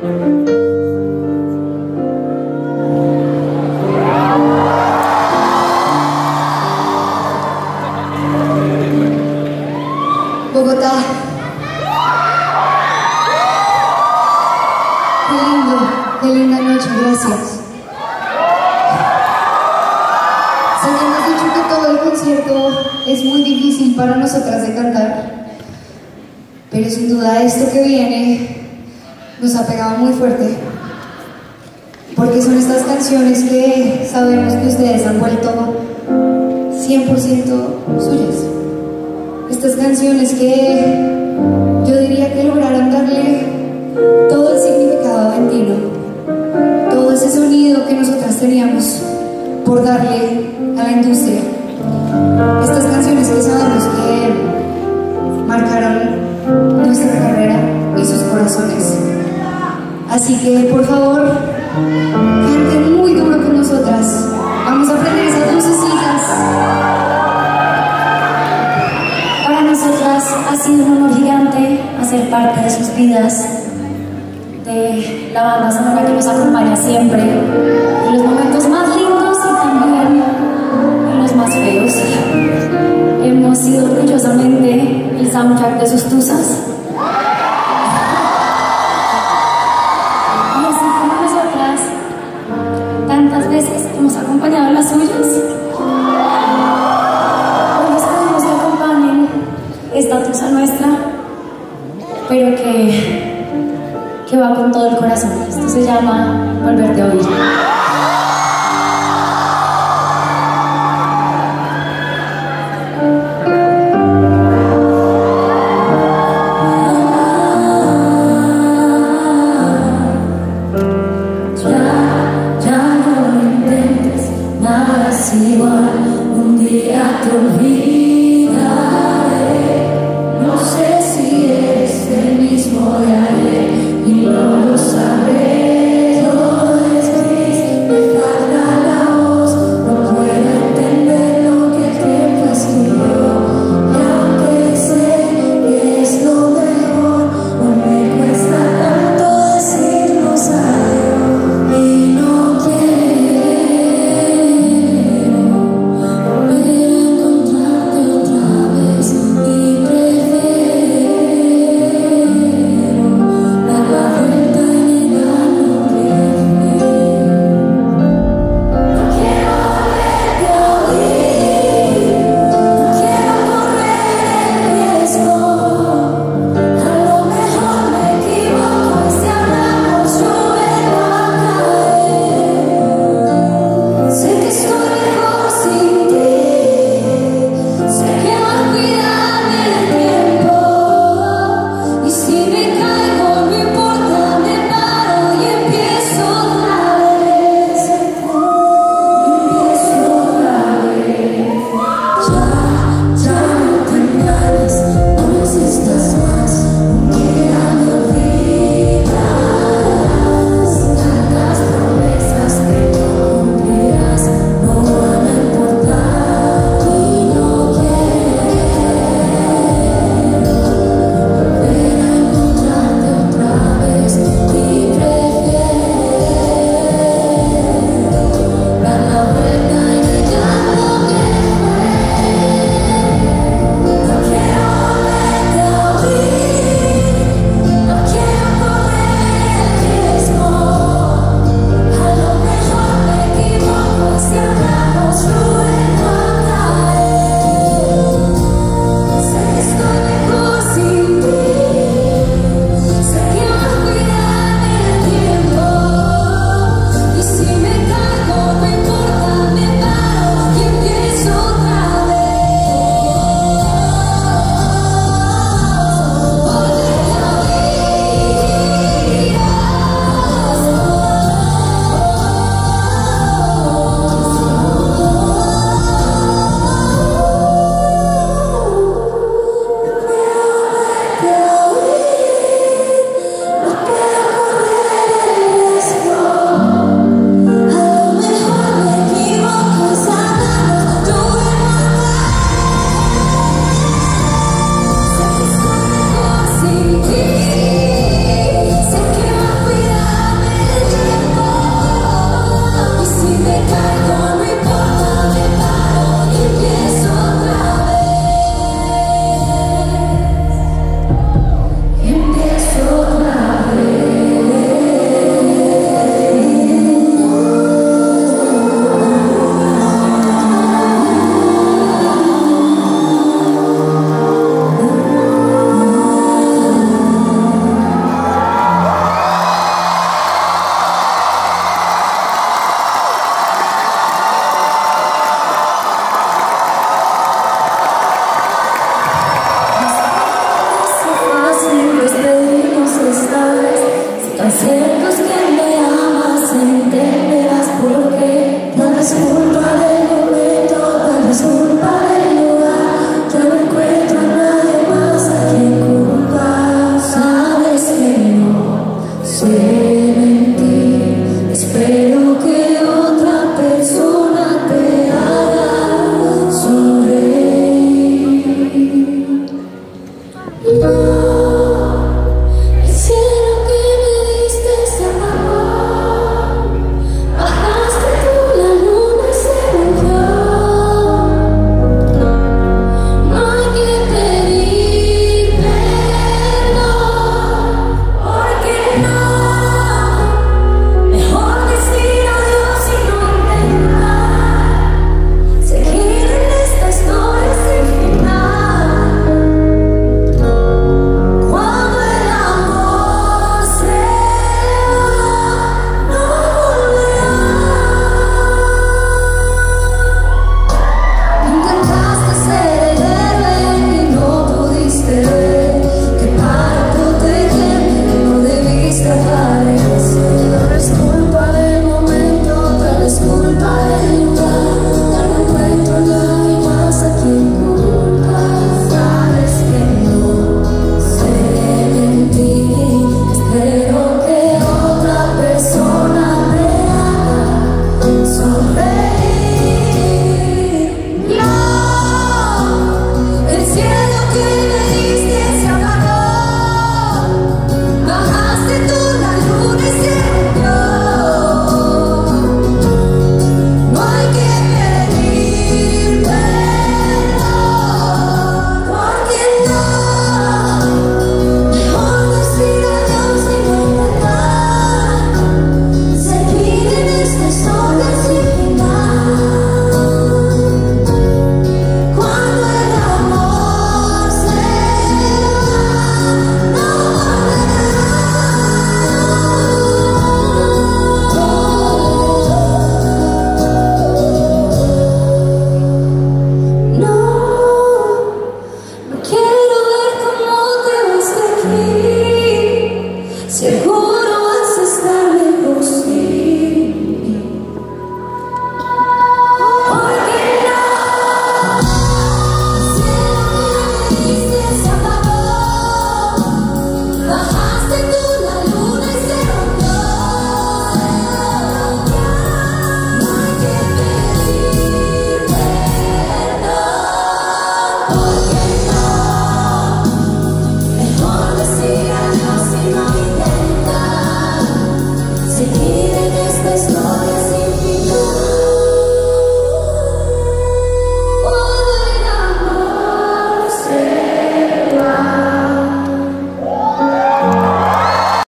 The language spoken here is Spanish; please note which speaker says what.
Speaker 1: Bogotá. Qué linda noche, gracias. Se habíamos dicho que todo el concierto es muy difícil para nosotras de cantar, pero sin duda esto que viene nos ha pegado muy fuerte, porque son estas canciones que sabemos que ustedes han vuelto 100% suyas. Estas canciones que yo diría que lograron darle todo el significado aventino, todo ese sonido que nosotras teníamos por darle a la industria. Estas canciones que sabemos que marcaron nuestra carrera y sus corazones. Así que por favor, canten muy duro con nosotras. Vamos a aprender esas lucecitas.
Speaker 2: Para nosotras ha sido un honor gigante hacer parte de sus vidas, de la banda sonora que nos acompaña siempre, en los momentos más lindos y también en los más feos. Hemos sido orgullosamente el soundtrack de sus tusas. Y así como nosotras, tantas veces hemos acompañado a las suyas. Hoy esperamos que acompañen esta tusa nuestra, pero que va con todo el corazón. Esto se llama Volverte a Oír.
Speaker 3: Ya no lo intentes, nada es igual, un día te olvidaré. No sé si eres el mismo de ayer y no lo sabré. Todo es gris, aceptas que me amas, entenderás por qué. No es culpa del momento, no es culpa del lugar. Yo no encuentro a nadie más a quien culpar. Sabes que no sé mentir, espero que otra persona te haga sonreír. No. Seguro